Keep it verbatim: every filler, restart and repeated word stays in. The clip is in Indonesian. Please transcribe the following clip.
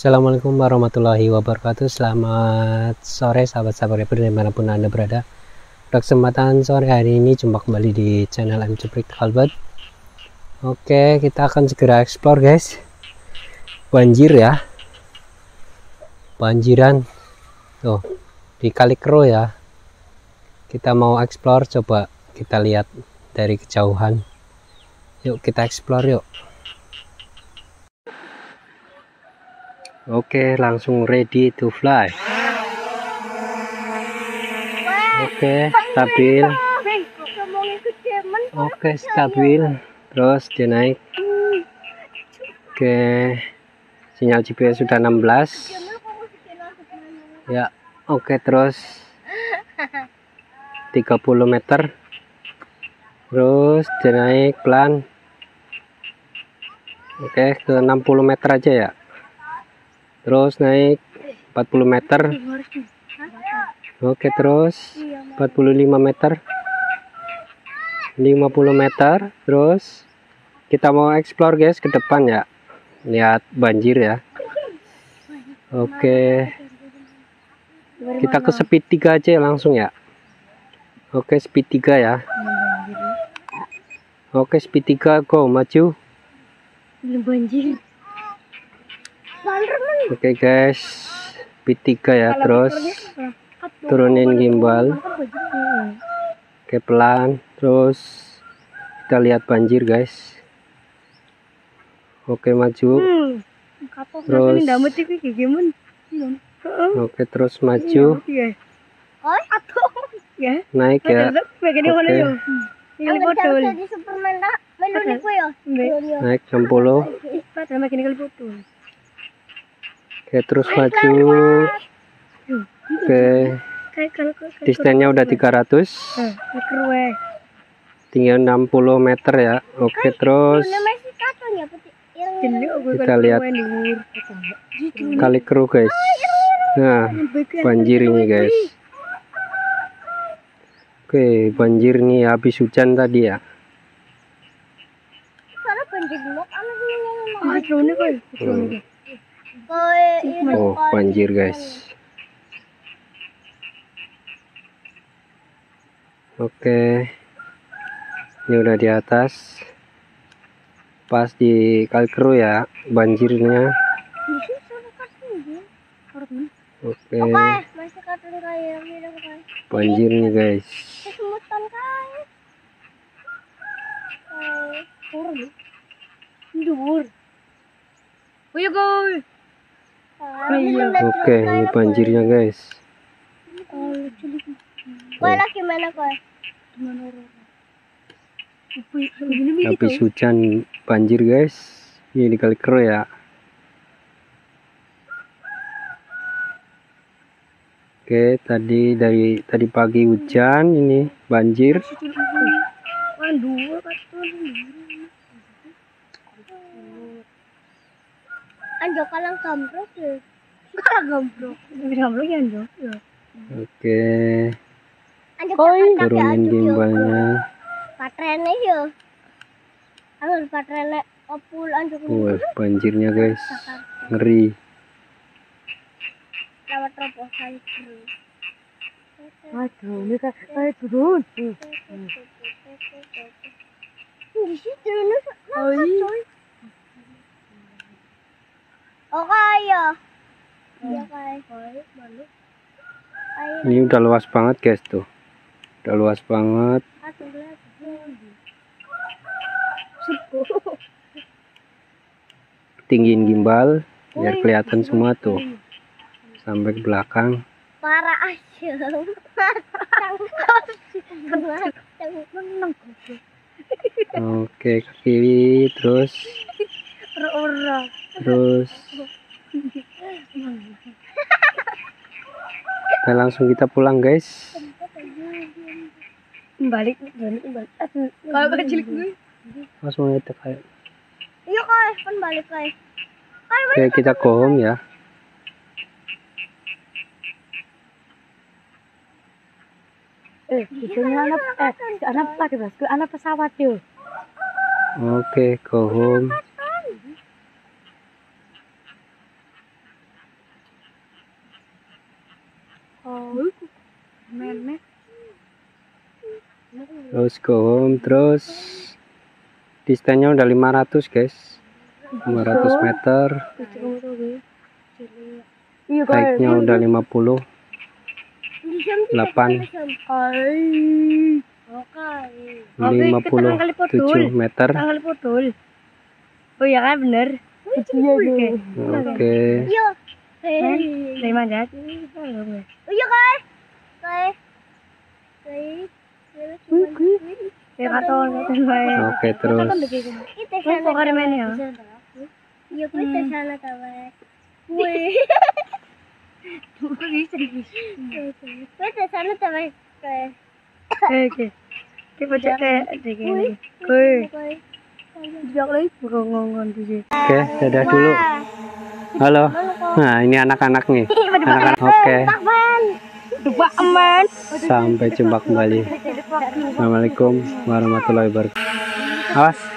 Assalamualaikum warahmatullahi wabarakatuh. Selamat sore sahabat-sahabat Reaper dimanapun anda berada. Pada kesempatan sore hari ini jumpa kembali di channel M C Albert. Oke, kita akan segera explore guys. Banjir ya, banjiran tuh di Kali Kero ya. Kita mau explore, coba kita lihat dari kejauhan. Yuk kita explore yuk. Oke, langsung ready to fly. Oke, stabil. Oke, stabil. Terus dia naik. Oke, sinyal G P S sudah enam belas. Ya, oke, terus tiga puluh meter. Terus dia naik pelan. Oke, ke enam puluh meter aja ya. Terus naik empat puluh meter. Oke, terus empat puluh lima meter, lima puluh meter. Terus kita mau explore guys ke depan ya, lihat banjir ya. Oke, kita ke speed tiga aja langsung ya. Oke, speed tiga ya. Oke, speed tiga, go, maju. Banjir. Oke guys, speed tiga ya. Terus turunin gimbal. Oke, pelan. Terus kita lihat banjir guys. Oke, maju. Terus oke, terus maju. Naik ya. Oke, naik enam puluh. Oke, terus maju. Oke, distance-nya udah tiga ratus, tinggal enam puluh meter ya. Oke, terus kita lihat Kali Kero guys. Nah, banjir ini guys. Oke, banjir nih habis hujan tadi ya. Hmm. Oh, banjir guys. Oke, ini udah di atas, pas di Kali Kero ya banjirnya. Oke, banjir nih guys. Oke, ini banjirnya guys. Oh. Habis hujan banjir guys. Ini di Kali Kero ya. Oke, tadi dari tadi pagi hujan, ini banjir. Anjo kalang gambrok ya. Kalang gambrok. Gambrok ya anjo. Oke. Turunin gimbalnya. Patrene yo. Alur patrene opul anjo. Wah, banjirnya guys. Ngeri. Lewat terobosan terus. Aduh, ini kayak turun. Di situ nih. Oh kaya. Iya kaya. Ini udah luas banget guys tuh. Udah luas banget. Tinggiin gimbal biar kelihatan semua tuh. Sampai ke belakang. Parah aja. Oke, ke kiri terus. Terus kita langsung kita pulang guys. Balik, balik, balik. Kalau kecil gue. Langsung itu kayak. Iya guys, kan balik guys. Oke, kita go home ya. Eh, itu anak eh anak pakai basku, anak pesawat yuk. Oke, go home. Men, Terus go home, terus distance-nya udah lima ratus guys, lima ratus meter, height-nya udah lima puluh delapan, lima puluh tujuh meter. Oh ya kan bener. Iya Oke. Dari mana? Iya kan? Kayak Oke, terus pokoknya main ya. Iya, gue ke sana tahu. Wih. Gue ke sana tahu. Oke. Kita cek deh gini. Oke. Jok lagi ngomong di sini. Oke, dadah dulu. Halo. Nah, ini anak-anak nih. Anak-anak. Oke. Lupa aman. Sampai jumpa kembali. Assalamualaikum warahmatullahi wabarakatuh. Awas.